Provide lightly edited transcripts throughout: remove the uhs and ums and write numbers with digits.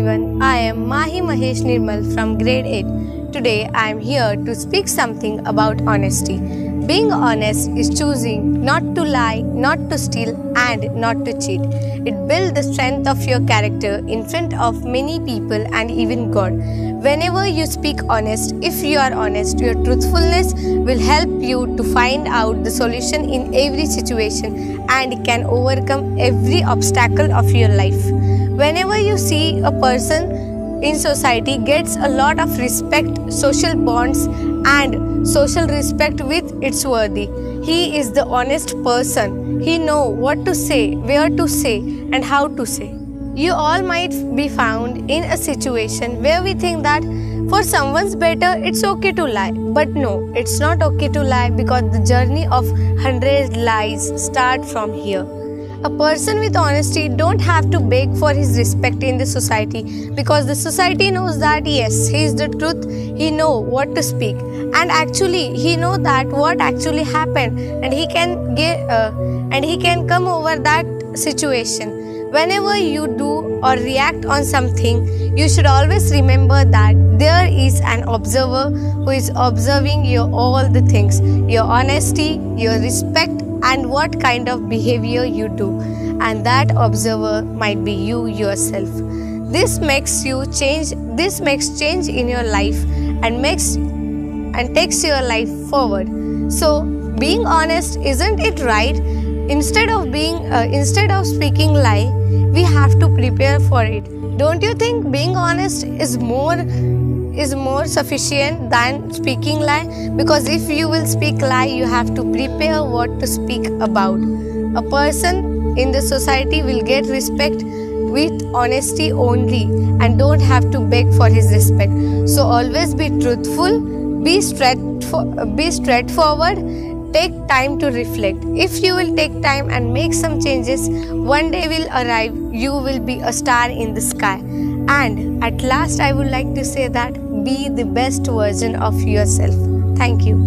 everyone, I am Mahi Mahesh Nirmal from grade 8. Today I am here to speak something about honesty. Being honest is choosing not to lie, not to steal and not to cheat. It builds the strength of your character in front of many people and even God. Whenever you speak honest, if you are honest, your truthfulness will help you to find out the solution in every situation and can overcome every obstacle of your life. Whenever you see a person in society gets a lot of respect, social bonds and social respect with its worthy. He is the honest person. He know what to say, where to say and how to say. You all might be found in a situation where we think that for someone's better it's okay to lie. But no, it's not okay to lie because the journey of 100 lies start from here. A person with honesty don't have to beg for his respect in the society because the society knows that yes, he is the truth, he know what to speak and actually he know that what actually happened and he can come over that situation. Whenever you do or react on something, you should always remember that there is an observer who is observing your all the things, your honesty, your respect and what kind of behavior you do, and that observer might be you yourself. This makes change in your life and takes your life forward. So being honest, isn't it right? Instead of speaking lie, we have to prepare for it. Don't you think being honest is more sufficient than speaking lie? Because if you will speak lie, you have to prepare what to speak about. A person in the society will get respect with honesty only and don't have to beg for his respect. So always be truthful, be straightforward, take time to reflect. If you will take time and make some changes, one day will arrive, you will be a star in the sky. And at last I would like to say that be the best version of yourself. Thank you.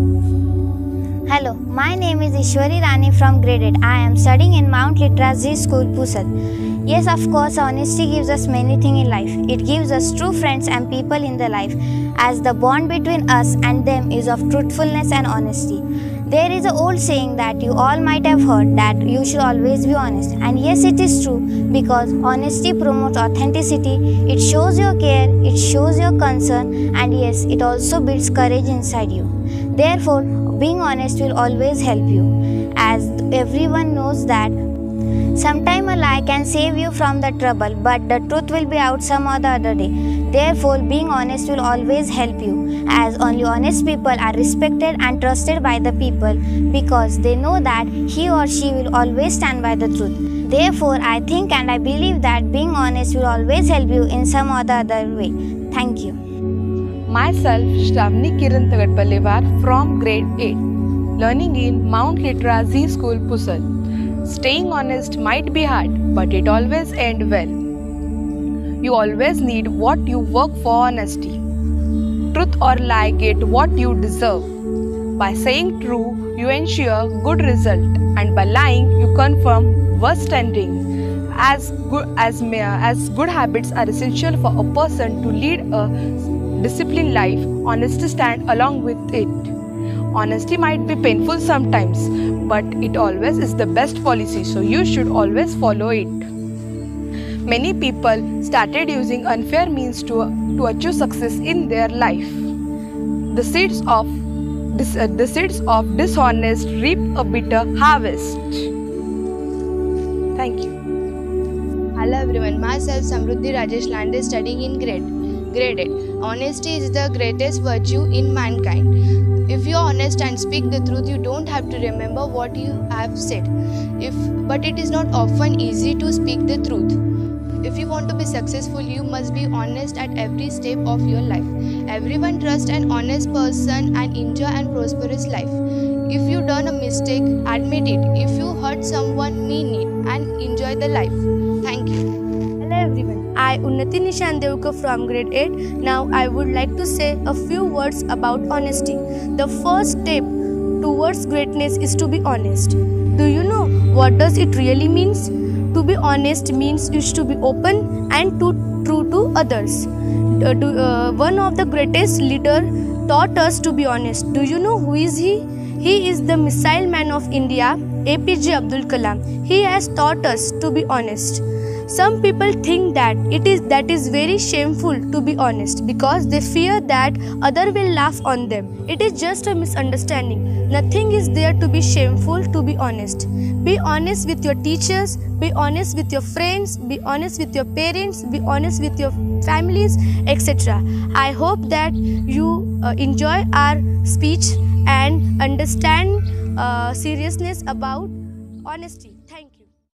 Hello, my name is Ishwari Rani from grade 8. I am studying in Mount Literacy School, Pusat. Yes, of course, honesty gives us many things in life. It gives us true friends and people in the life, as the bond between us and them is of truthfulness and honesty. There is an old saying that you all might have heard that you should always be honest. And yes, it is true because honesty promotes authenticity. It shows your care, it shows your concern, and yes, it also builds courage inside you. Therefore, being honest will always help you. As everyone knows that sometime a lie can save you from the trouble, but the truth will be out some other day. Therefore, being honest will always help you, as only honest people are respected and trusted by the people because they know that he or she will always stand by the truth. Therefore, I think and I believe that being honest will always help you in some other way. Thank you. Myself, Shravani Kiran Tagatpallevar from grade 8, learning in Mount Literacy School, Pusat. Staying honest might be hard, but it always ends well. You always need what you work for honesty. Truth or lie get what you deserve. By saying true, you ensure good result, and by lying, you confirm worst ending. As good habits are essential for a person to lead a disciplined life, honesty stands along with it. Honesty might be painful sometimes, but it always is the best policy, so you should always follow it. Many people started using unfair means to achieve success in their life. The seeds of dishonest reap a bitter harvest. Thank you. Hello everyone, myself Samruddhi Rajesh Lande, studying in grade 8. Honesty is the greatest virtue in mankind. If you are honest and speak the truth, you don't have to remember what you have said. But it is not often easy to speak the truth. If you want to be successful, you must be honest at every step of your life. Everyone trusts an honest person and enjoy and prosperous life. If you done a mistake, admit it. If you hurt someone, mean it and enjoy the life. Thank you. Hello everyone, I Unnati Nishan Devkar from grade 8. Now I would like to say a few words about honesty. The first step towards greatness is to be honest. Do you know what does it really means? To be honest means you should be open and true others. One of the greatest leader taught us to be honest. Do you know who is he? He is the missile man of India, APJ Abdul Kalam. He has taught us to be honest. Some people think that that is very shameful to be honest because they fear that other will laugh on them. It is just a misunderstanding. Nothing is there to be shameful to be honest. Be honest with your teachers, be honest with your friends, be honest with your parents, be honest with your families, etc. I hope that you enjoy our speech and understand seriousness about honesty.